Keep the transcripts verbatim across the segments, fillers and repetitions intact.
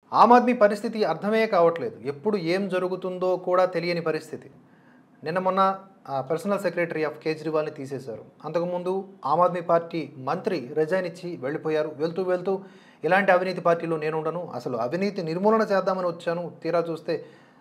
ఆమ్ ఆద్మీ పరిస్థితి అర్థమే కావట్లేదు. ఎప్పుడు ఏం జరుగుతుందో కూడా తెలియని పరిస్థితి. నిన్న మొన్న పర్సనల్ సెక్రటరీ ఆఫ్ కేజ్రీవాల్ని తీసేశారు. అంతకుముందు ఆమ్ ఆద్మీ పార్టీ మంత్రి రిజైన్ ఇచ్చి వెళ్ళిపోయారు. వెళ్తూ వెళ్తూ ఇలాంటి అవినీతి పార్టీలో నేను ఉండను, అసలు అవినీతి నిర్మూలన చేద్దామని వచ్చాను, తీరా చూస్తే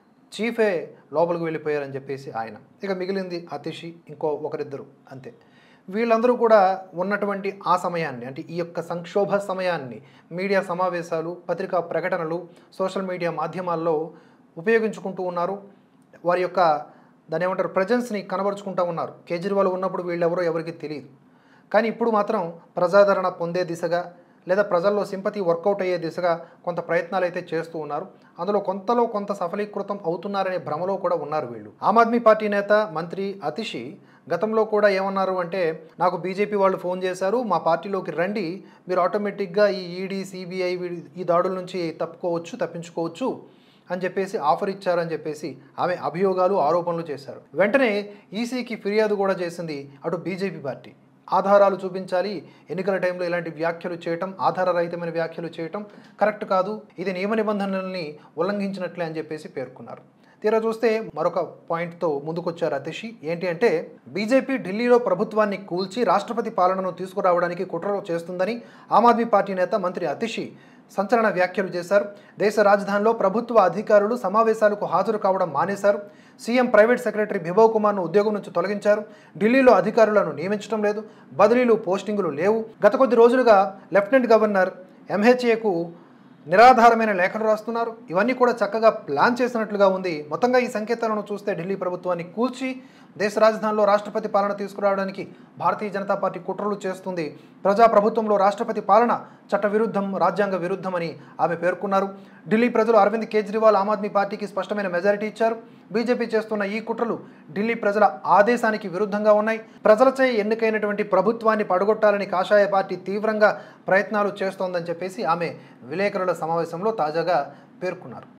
చీఫే లోపలికి వెళ్ళిపోయారని చెప్పేసి ఆయన. ఇక మిగిలింది అతిషి, ఇంకో ఒకరిద్దరు అంతే. వీళ్ళందరూ కూడా ఉన్నటువంటి ఆ సమయాన్ని, అంటే ఈ యొక్క సంక్షోభ సమయాన్ని మీడియా సమావేశాలు, పత్రికా ప్రకటనలు, సోషల్ మీడియా మాధ్యమాల్లో ఉపయోగించుకుంటూ ఉన్నారు. వారి యొక్క దాని ఏమంటారు ప్రజెన్స్ని కనబరుచుకుంటూ ఉన్నారు. కేజ్రీవాల్ ఉన్నప్పుడు వీళ్ళెవరో ఎవరికి తెలియదు. కానీ ఇప్పుడు మాత్రం ప్రజాదరణ పొందే దిశగా లేదా ప్రజల్లో సింపతి వర్కౌట్ అయ్యే దిశగా కొంత ప్రయత్నాలు అయితే చేస్తూ ఉన్నారు. అందులో కొంతలో కొంత సఫలీకృతం అవుతున్నారనే భ్రమలో కూడా ఉన్నారు వీళ్ళు. ఆమ్ ఆద్మీ పార్టీ నేత మంత్రి అతిషి గతంలో కూడా ఏమన్నారు అంటే, నాకు బీజేపీ వాళ్ళు ఫోన్ చేశారు, మా పార్టీలోకి రండి, మీరు ఆటోమేటిక్గా ఈ ఈడీ సిబిఐ ఈ దాడుల నుంచి తప్పుకోవచ్చు, తప్పించుకోవచ్చు అని చెప్పేసి ఆఫర్ ఇచ్చారని చెప్పేసి ఆమె అభియోగాలు ఆరోపణలు చేశారు. వెంటనే ఈసీకి ఫిర్యాదు కూడా చేసింది అటు బీజేపీ పార్టీ. ఆధారాలు చూపించాలి, ఎన్నికల టైంలో ఇలాంటి వ్యాఖ్యలు చేయటం, ఆధారరహితమైన వ్యాఖ్యలు చేయటం కరెక్ట్ కాదు, ఇది నియమ నిబంధనల్ని ఉల్లంఘించినట్లే అని చెప్పేసి పేర్కొన్నారు. తీరా చూస్తే మరొక పాయింట్తో ముందుకొచ్చారు అతిషి. ఏంటి అంటే, బీజేపీ ఢిల్లీలో ప్రభుత్వాన్ని కూల్చి రాష్ట్రపతి పాలనను తీసుకురావడానికి కుట్రలు చేస్తుందని ఆమ్ ఆద్మీ పార్టీ నేత మంత్రి అతిషి సంచలన వ్యాఖ్యలు చేశారు. దేశ రాజధానిలో ప్రభుత్వ అధికారులు సమావేశాలకు హాజరు కావడం మానేశారు. సీఎం ప్రైవేట్ సెక్రటరీ బిభవ్ కుమార్ను ఉద్యోగం నుంచి తొలగించారు. ఢిల్లీలో అధికారులను నియమించడం లేదు, బదిలీలు పోస్టింగులు లేవు. గత కొద్ది రోజులుగా లెఫ్టినెంట్ గవర్నర్ ఎంహెచ్ఏకు నిరాధారమైన లేఖలు రాస్తున్నారు. ఇవన్నీ కూడా చక్కగా ప్లాన్ చేసినట్లుగా ఉంది. మొత్తంగా ఈ సంకేతాలను చూస్తే ఢిల్లీ ప్రభుత్వాన్ని కూల్చి దేశ రాజధానిలో రాష్ట్రపతి పాలన తీసుకురావడానికి భారతీయ జనతా పార్టీ కుట్రలు చేస్తుంది. ప్రజాప్రభుత్వంలో రాష్ట్రపతి పాలన చట్ట విరుద్ధం, రాజ్యాంగ విరుద్ధమని ఆమె పేర్కొన్నారు. ఢిల్లీ ప్రజలు అరవింద్ కేజ్రీవాల్ ఆమ్ ఆద్మీ పార్టీకి స్పష్టమైన మెజారిటీ ఇచ్చారు. బీజేపీ చేస్తున్న ఈ కుట్రలు ఢిల్లీ ప్రజల ఆదేశానికి విరుద్ధంగా ఉన్నాయి. ప్రజలచే ఎన్నికైనటువంటి ప్రభుత్వాన్ని పడగొట్టాలని కాషాయ పార్టీ తీవ్రంగా ప్రయత్నాలు చేస్తోందని చెప్పేసి ఆమె విలేకరుల సమావేశంలో తాజాగా పేర్కొన్నారు.